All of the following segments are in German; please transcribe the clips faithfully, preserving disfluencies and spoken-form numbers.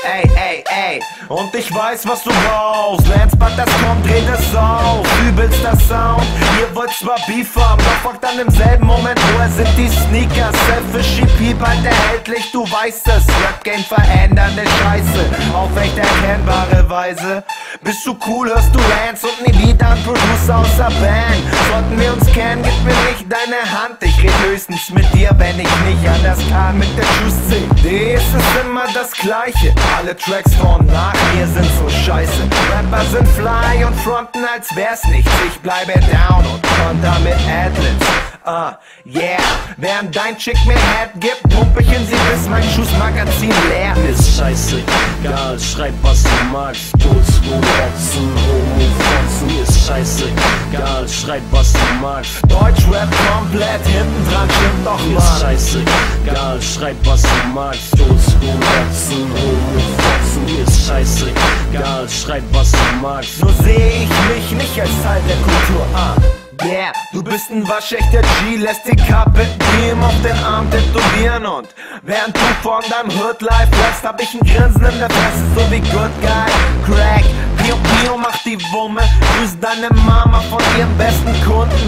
Ey, ey, ey, und ich weiß, was du brauchst. Landsbad, das kommt, dreht es auf. Übelster Sound, ihr wollt zwar Beef haben, doch fuck dann im selben Moment, woher sind die Sneakers? Selfishy Peep, halt erhältlich, du weißt es. Rap-Game verändernde Scheiße, auf echt erkennbare Weise. Bist du cool, hörst du Lance und nie wieder ein Producer außer Band. Sollten wir uns kennen, gib mir nicht deine Hand. Ich red höchstens mit dir, wenn ich nicht anders kann. Mit der Juice-C D ist es immer das Gleiche. Alle Tracks von nach mir sind so scheiße. Rapper sind fly und fronten, als wär's nichts. Ich bleibe down und konter mit Adlibs. Uh, yeah, während dein Chick mir Head gibt, pump ich in sie, bis mein Schussmagazin leer ist. Ist scheiße, egal, schreib was du magst. Oldschool, Boxen, Homo, Fotzen. Ist scheiße, egal, schreib was du magst. Deutschrap komplett hinten dran, stimmt doch mal. Ist scheiße, egal, schreib was du magst. Oldschool, Boxen, Homo, Fotzen. Ist scheiße, egal, schreib was du magst. So seh ich mich nicht als Teil der Kultur, ah. Yeah, du bist ein waschechter G, lässt die Kappe Beam auf den Arm tätowieren. Und während du von deinem Hood-Life lässt, hab ich ein Grinsen in der Fresse, so wie Good Guy. Crack, Pio Pio macht die Wumme, grüß deine Mama von ihrem besten Kunden.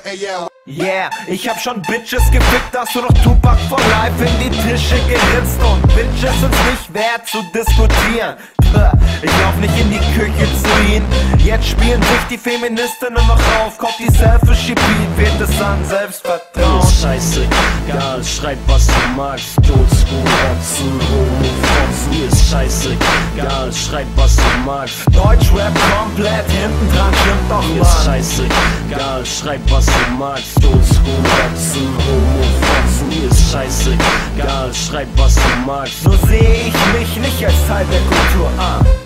Yeah, ich hab schon Bitches gefickt, hast du noch Tupac for life in die Tische geritzt. Und Bitches sind's nicht wert zu diskutieren. Ich lauf nicht in die Küche zu ihnen. Jetzt spielen sich die Feministinnen noch auf. Kommt die Selfishy Beat, wird es an Selbstvertrauen. Ist scheiße, egal, schreib was du magst. Oldschool, Boxen, Homo, Fotzen. Ist scheiße, egal, schreib was du magst. Deutschrap komplett hinten dran, stimmt doch mal. Ist scheiße, egal, schreib was du magst. Oldschool, Boxen, Homo, Fotzen. Ist scheiße, egal, schreib was du magst. So seh ich mich nicht als Teil der Kultur, ah.